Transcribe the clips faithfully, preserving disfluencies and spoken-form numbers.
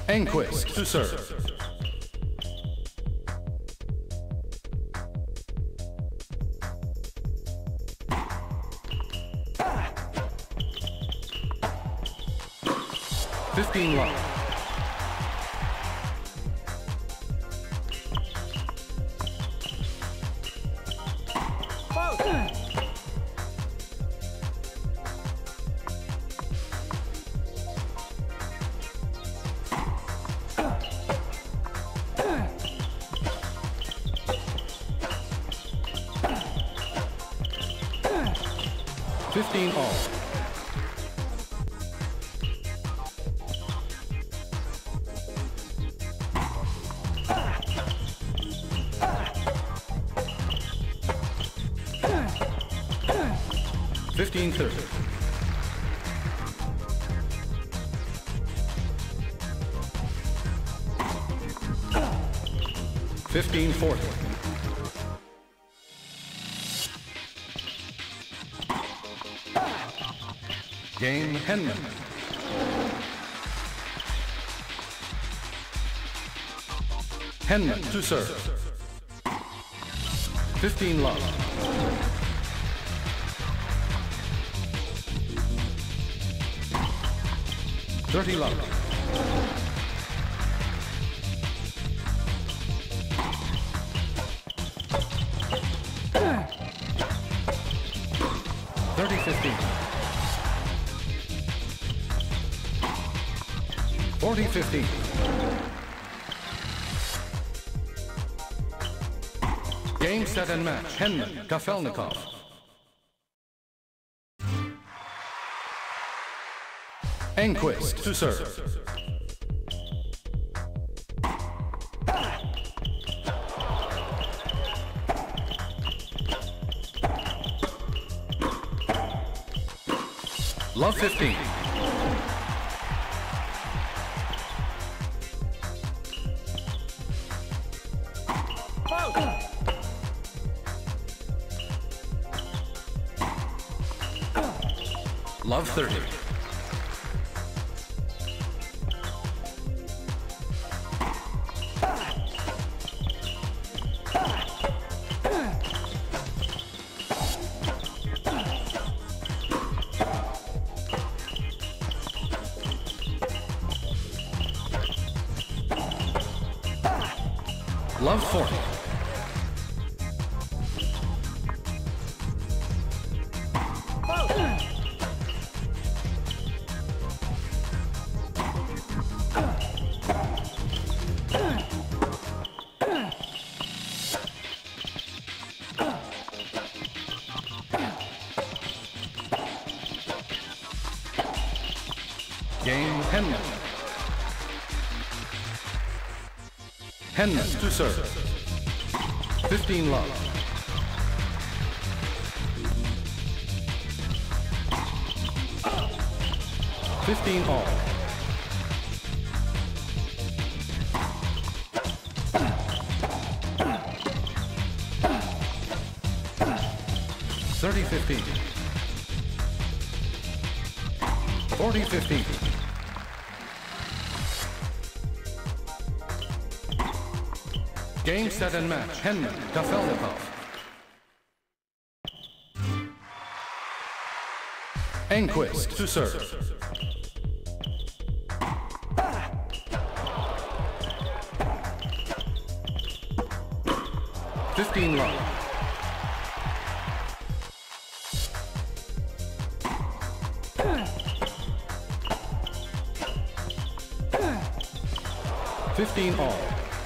Enquist to serve. Fifteen love. Fifteen all. Fifteen thirty. Fifteen forty. Game Henman. Henman to serve. Fifteen love. Thirty love. Thirty fifteen. Forty fifteen. Game, set, and match. Henman, Kafelnikov. Enquist to serve. Love fifteen. Love thirty. Love forty. Game Henman. Henman to serve. Fifteen love. Fifteen all. Thirty fifteen. Forty fifteen. Game, set, and match. Henman, Kafelnikov. Enquist to serve. Fifteen love. Fifteen all.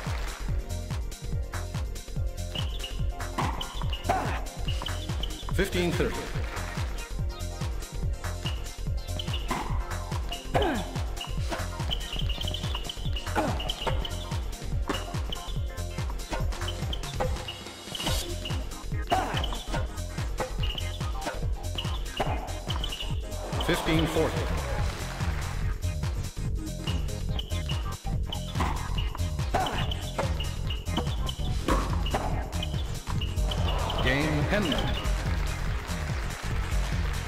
Fifteen thirty. Fifteen forty. Game Henman.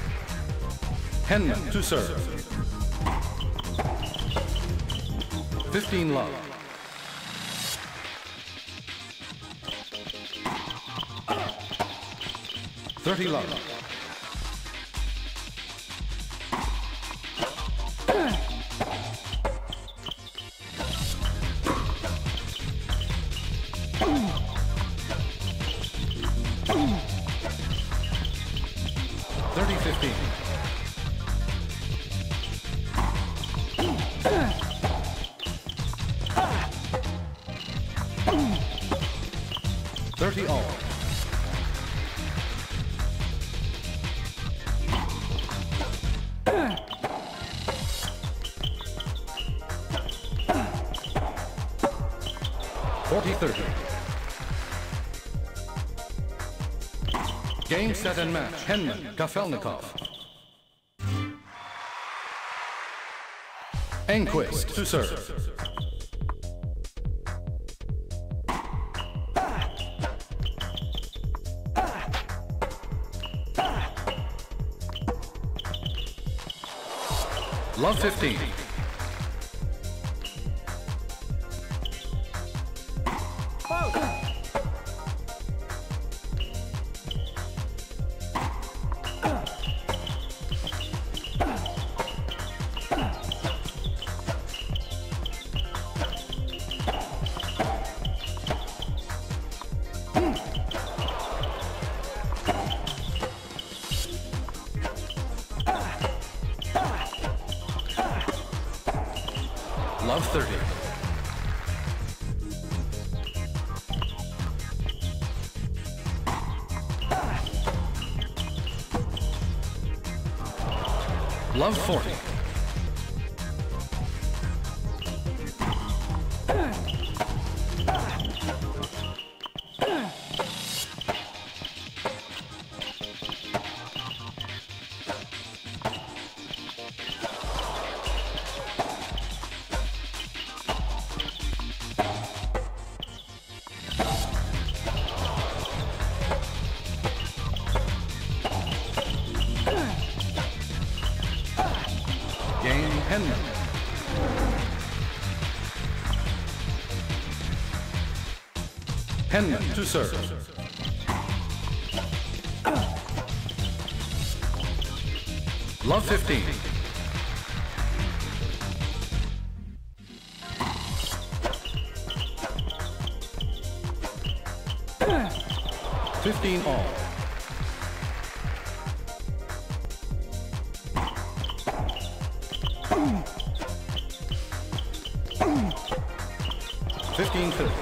Henman to serve. fifteen love. thirty love. thirty fifteen. thirty all. forty thirty. Game, set, and match. Henman, Kafelnikov. Enquist to serve. Love fifteen. Love thirty. Love forty. Game, Henman. Henman to serve. Love fifteen. fifteen all. fifteen thirty.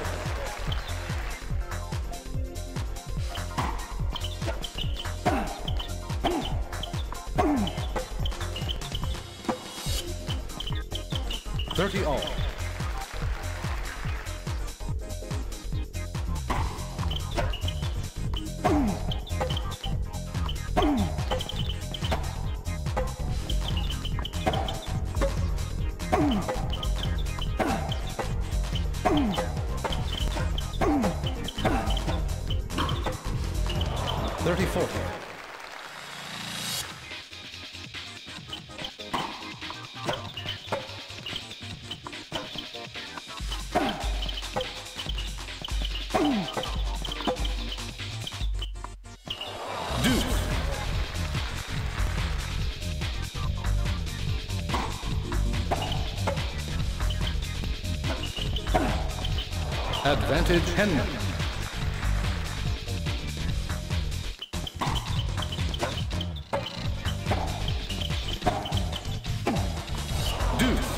thirty all. thirty forty. Deuce. Advantage Henman. Deuce.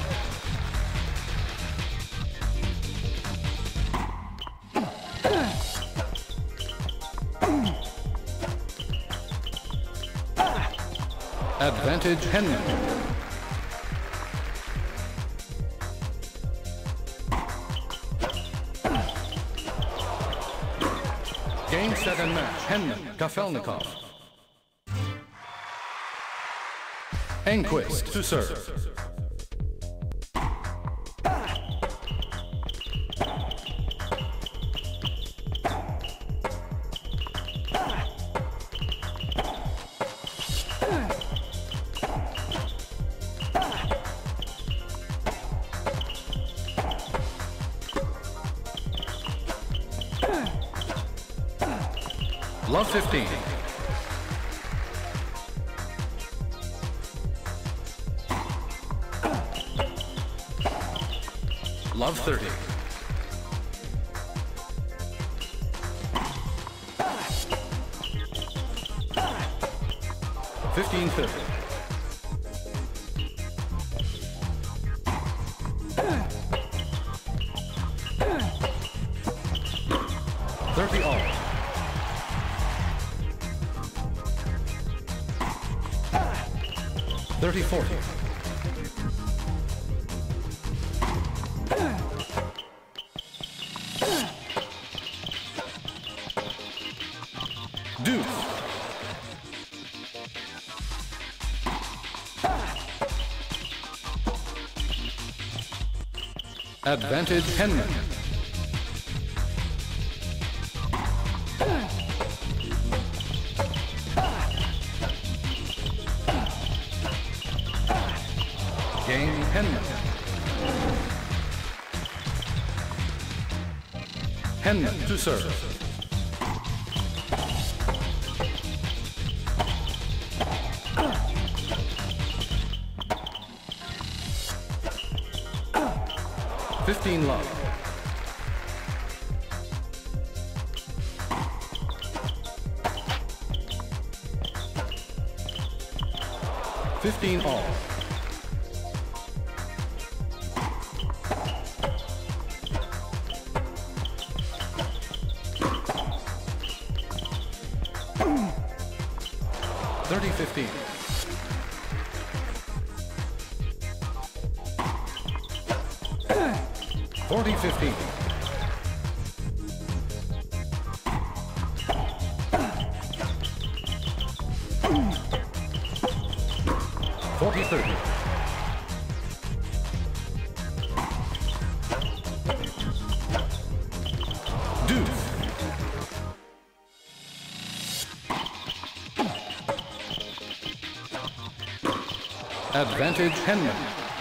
Advantage Henman. Game, set, and match. Henman, Kafelnikov. Enquist to serve. Love fifteen. Love thirty. Fifteen thirty. Thirty all. Thirty forty. Deuce. Advantage Henman. Game Henman. Henman to serve. Fifteen love. Fifteen all. Thirty fifteen. Forty fifteen. Forty thirty. Deuce. Advantage Henman.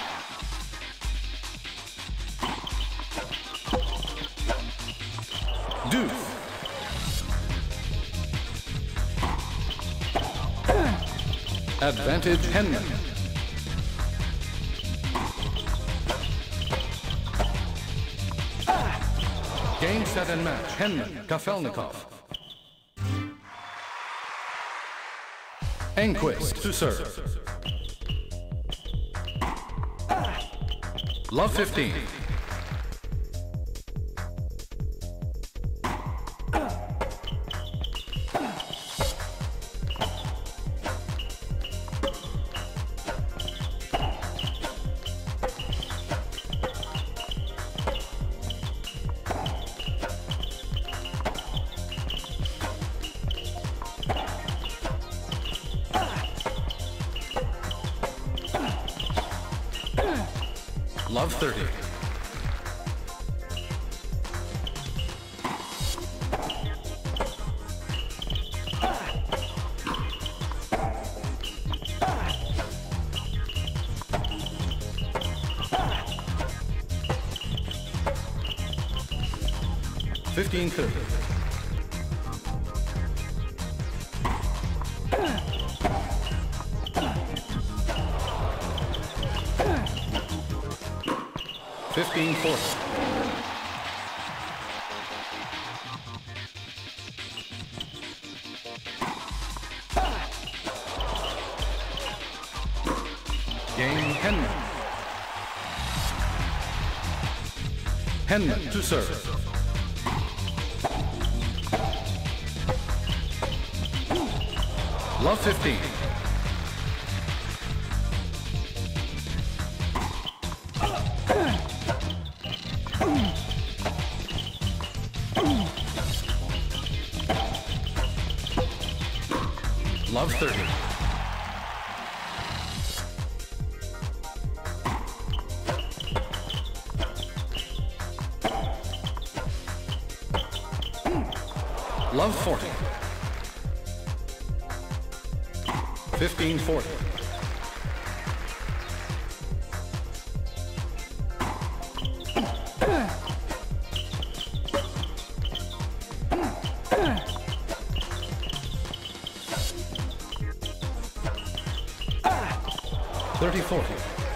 Deuce. Advantage Henman. Game, set, and match. Henman, Kafelnikov. Enquist to serve. Love fifteen. Love thirty. Fifteen thirty. Fifteen forty. Game Henman. Henman to serve. Love fifteen. Love thirty. Love forty. Fifteen forty. thirty forty.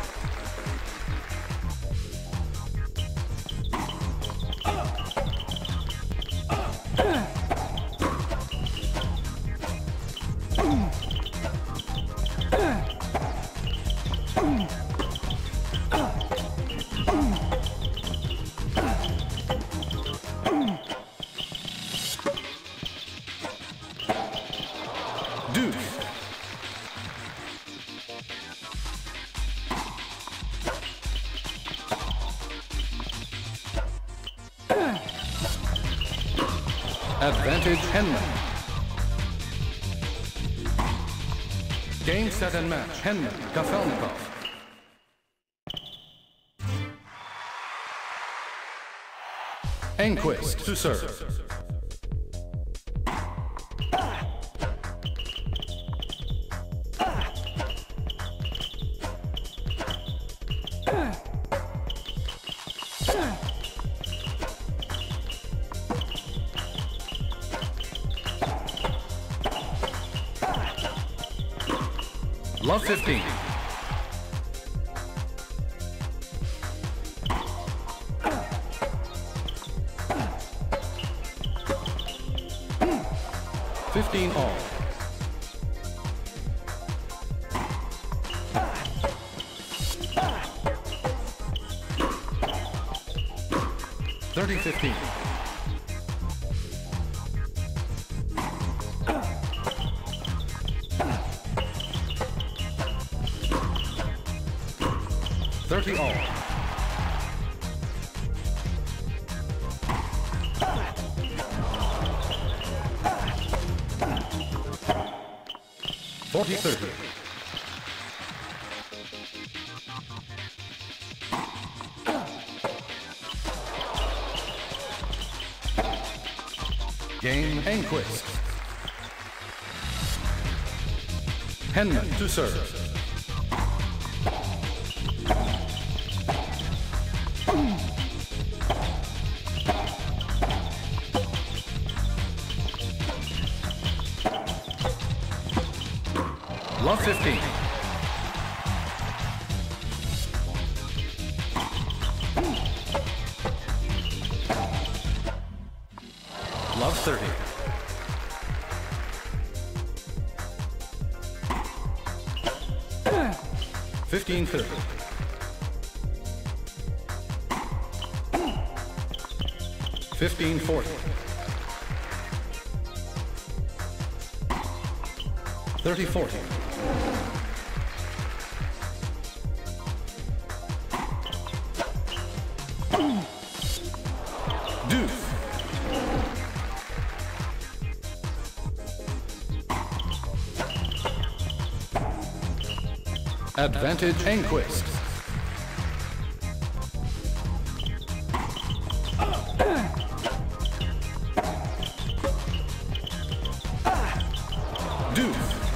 Deuce. Advantage Henman. Game, set, and match. Henman, Kafelnikov. Enquist to serve. Love fifteen. Fifteen all. Thirty fifteen. Thirty all. Forty thirty. Game Enquist. Henman to serve. Love fifteen. Love thirty. Fifteen thirty. Fifteen forty. Thirty forty. Deuce. Advantage Enquist. Deuce.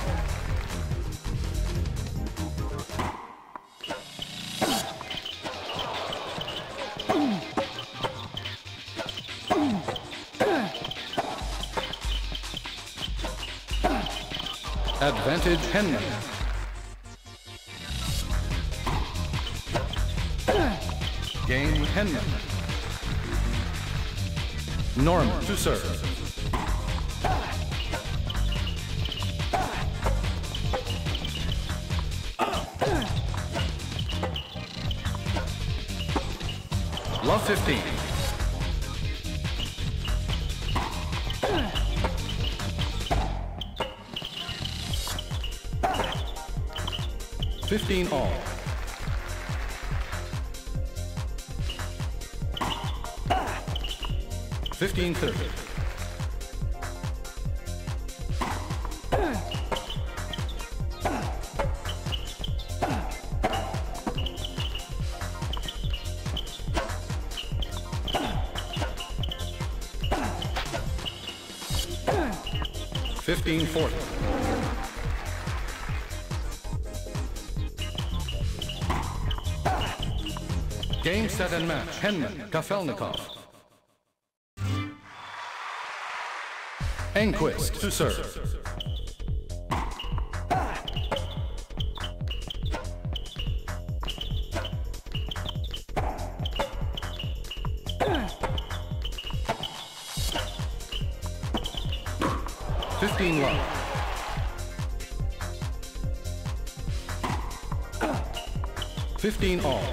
Advantage Henman. Game Henman. Norman to serve. Love fifteen. Fifteen all. Fifteen thirty. Fifteen forty. Game, set, and match. Henman, Kafelnikov. Enquist to serve. Fifteen love. Fifteen all.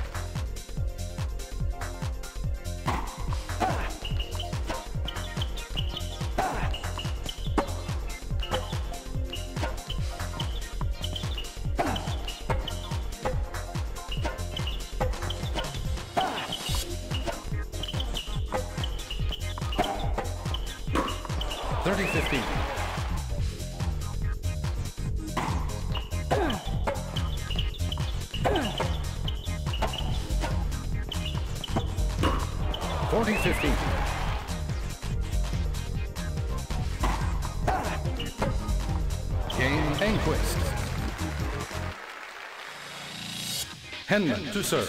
Thirty fifteen. Forty fifteen. Game Enquist. Henman to serve.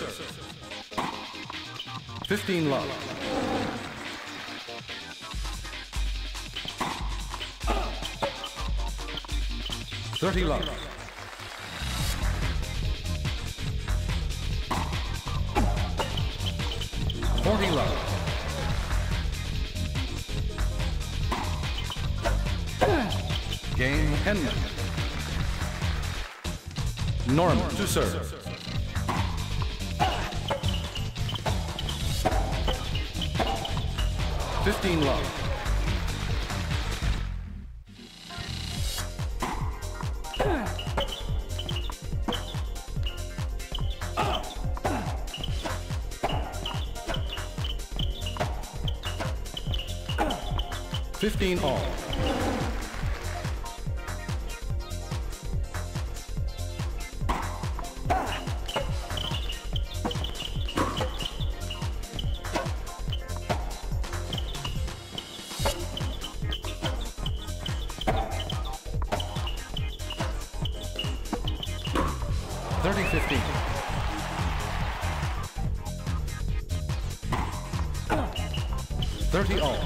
Fifteen love. Thirty love. Forty love. Game Henman. Norman to serve. Fifteen love. Fifteen all. Thirty fifteen. Thirty all.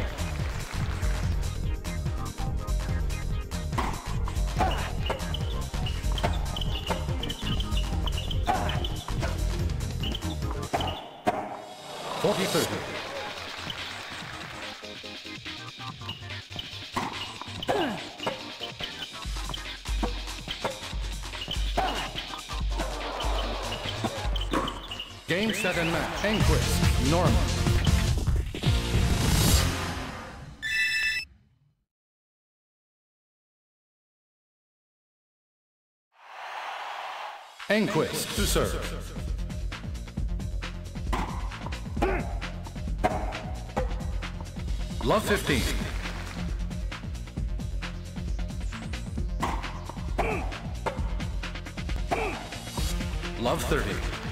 Forty thirty. Game, set, and match. Enquist, Norman. Enquist to serve. Love fifteen. Love thirty.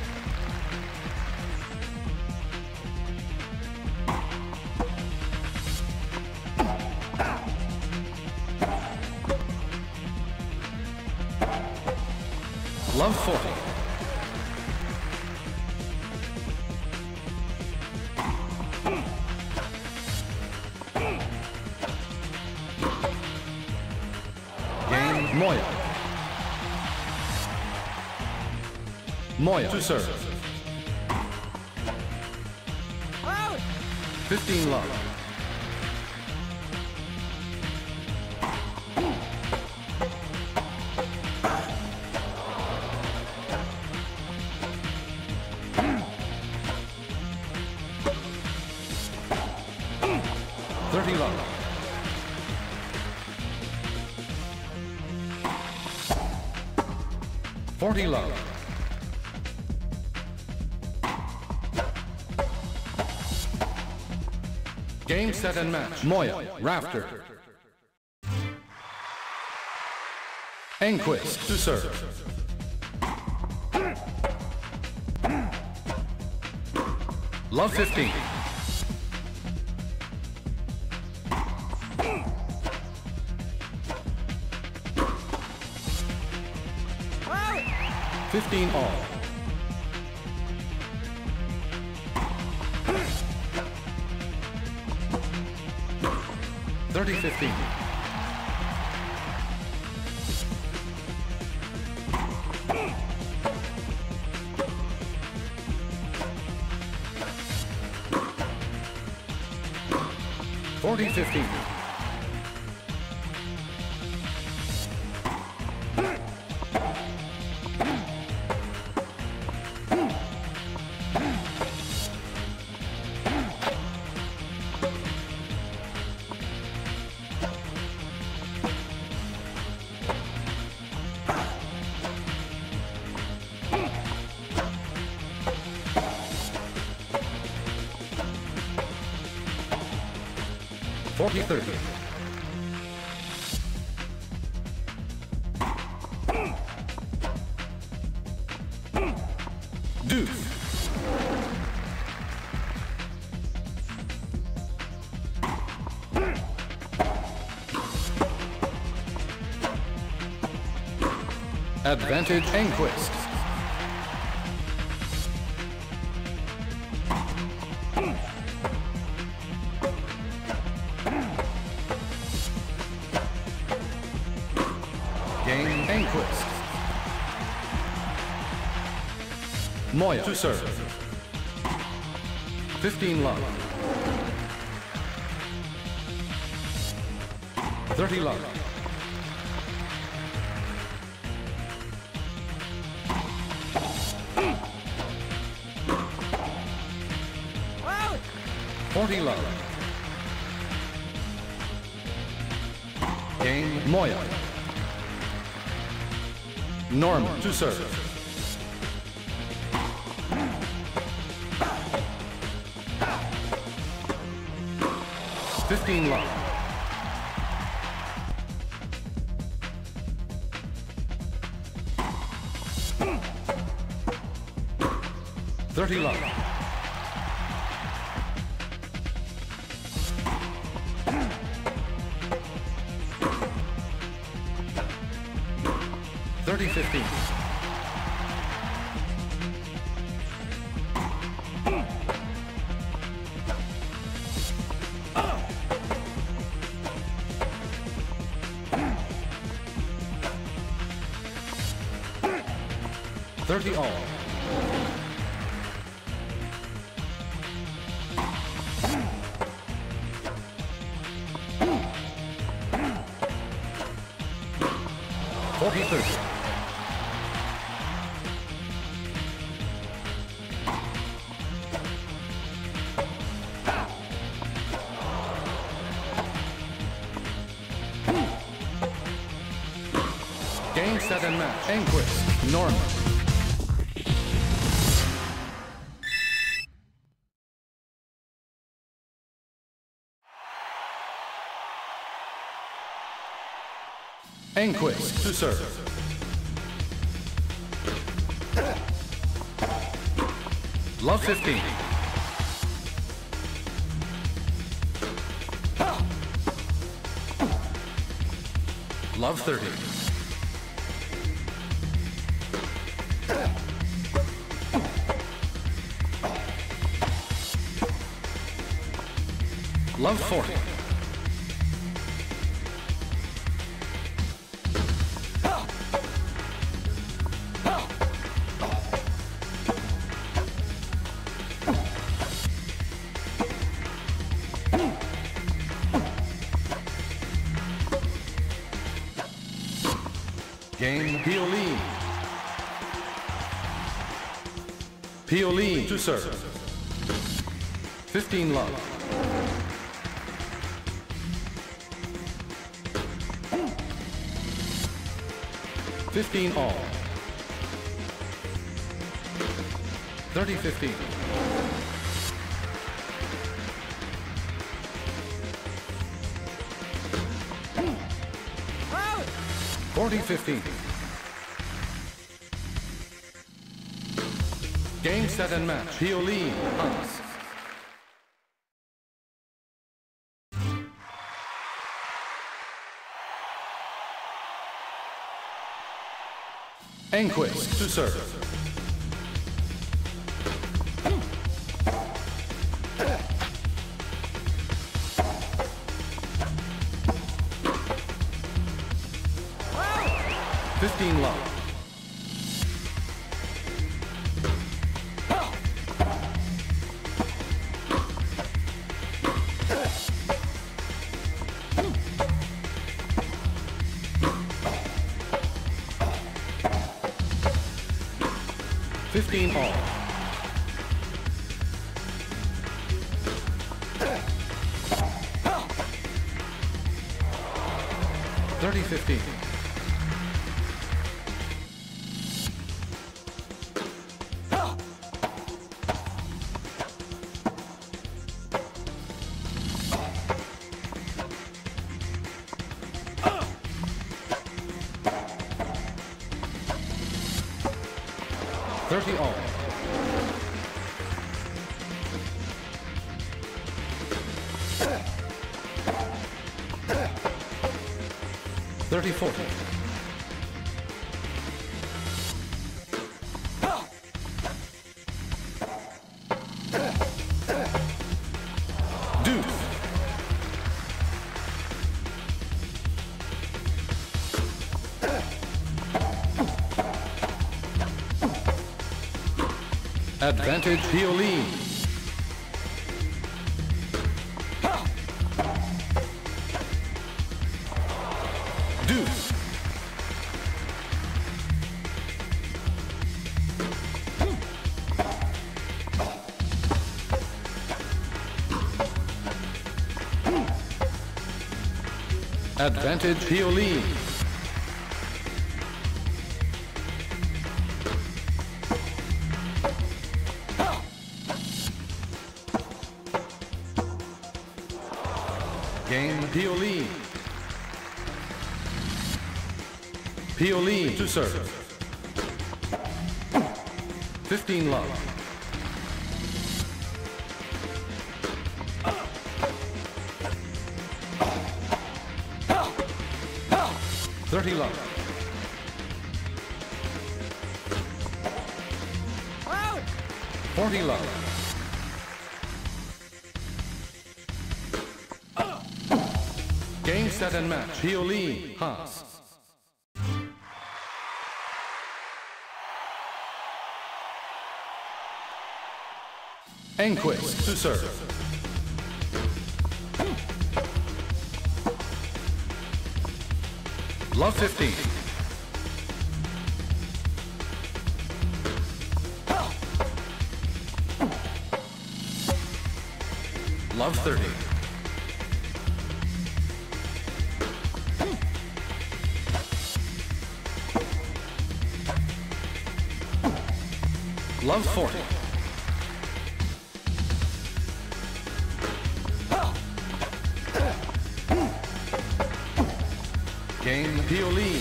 Love forty. Game Moya. Moya to serve. Fifteen love. Thirty love. Forty love. Game, set, and match. Moya, Rafter. Enquist to serve. Love fifteen. Fifteen all. Thirty fifteen. forty fifteen. forty thirty. Deuce. Advantage Enquist. Game Enquist. Moya to serve. fifteen love. thirty love. forty love. Game Moya. Norman to serve. fifteen love. thirty love. thirty fifteen. thirty all. forty thirty. Game, set, and match. Enquist, Norman. Enquist to serve. Love fifteen. Love thirty. Love forty. Game Pioline. Pioline to serve. fifteen love. fifteen all. thirty fifteen. forty fifteen. Game, set, and match. Pioline, Hans. Enquist to serve. fifteen love. fifteen all. thirty fifteen. thirty all. thirty forty. Deuce. Advantage Hioline. Deuce. Advantage Hioline. Game Hioline. Hioline to serve. fifteen love. thirty love. forty love. Game, set, and match. Hioline, Haas. Enquist to serve. Love fifteen. Love thirty. Love forty. Game Hioline.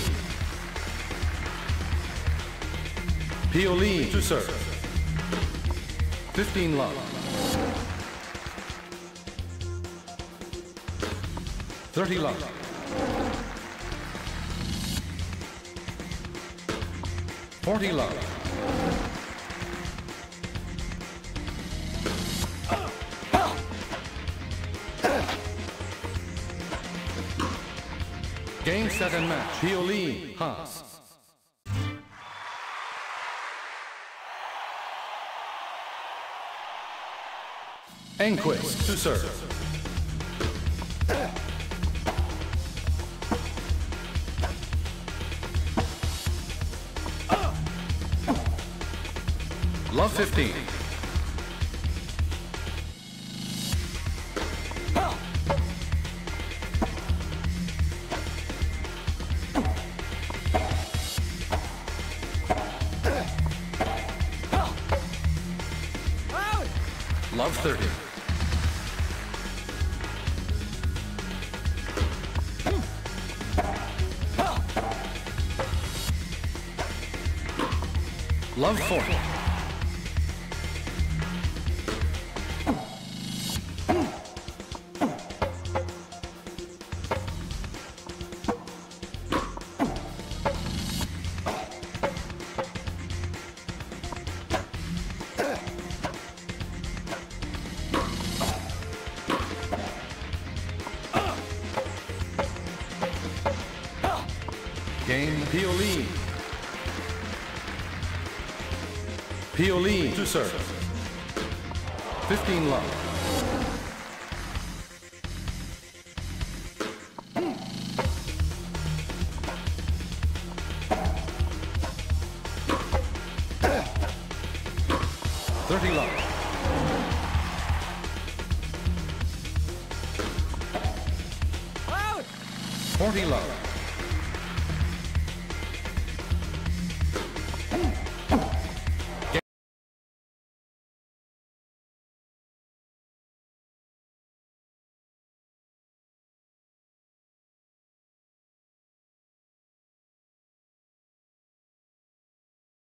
Hioline to serve. fifteen love. thirty love. forty love. Game, set, and match. Hioline, Haas. Enquist to serve. Love fifteen. Love thirty. Love forty. Game Hioline. Hioline to serve. fifteen love. forty love.